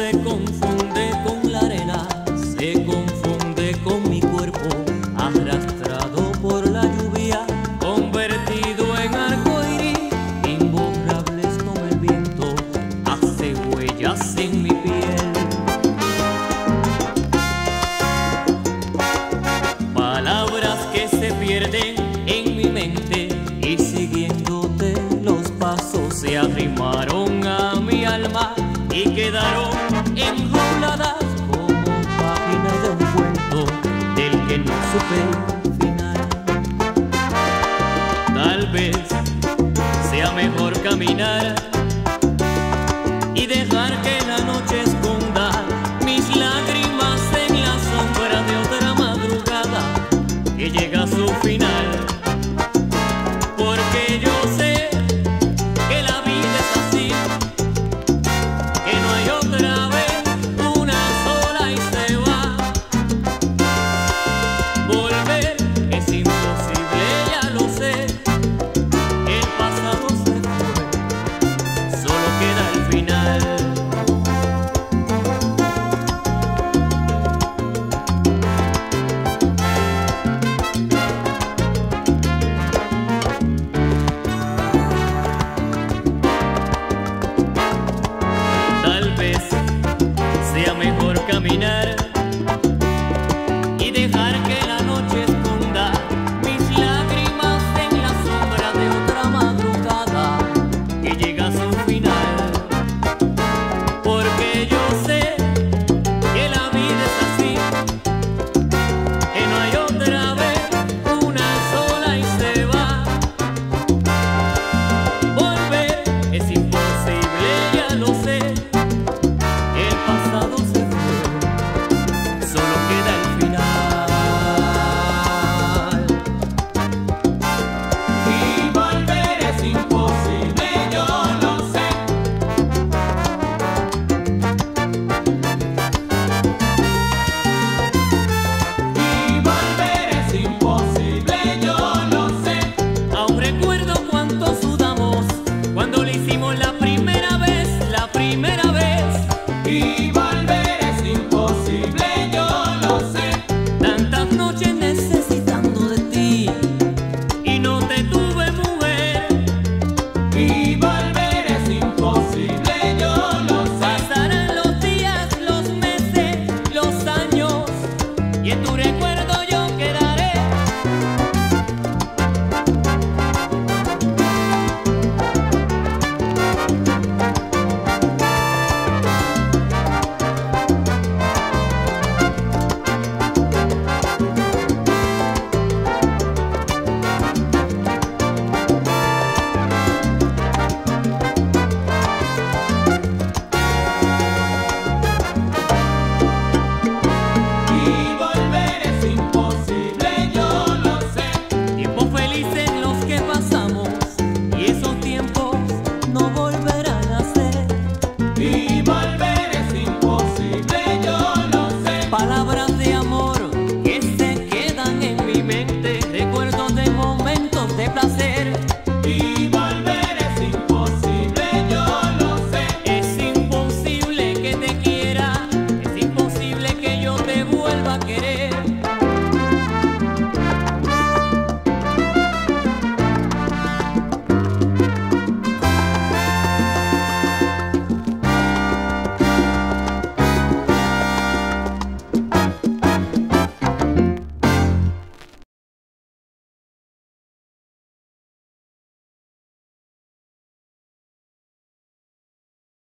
se confunde con la arena, se confunde con mi cuerpo, arrastrado por la lluvia, convertido en arcoíris, imborrables como el viento, hace huellas en mi piel. Palabras que se pierden en mi mente y siguiéndote los pasos se arrimaron a mi alma y quedaron enjauladas como páginas de un cuento del que no supe el final. Tal vez sea mejor caminar y dejar que la noche esconda mis lágrimas en la sombra de otra madrugada que llega a su final. Porque yo sé que la vida es así, que no hay otra vez, una sola y se va. Volver es imposible, ya lo sé, el pasado se fue, solo queda el final.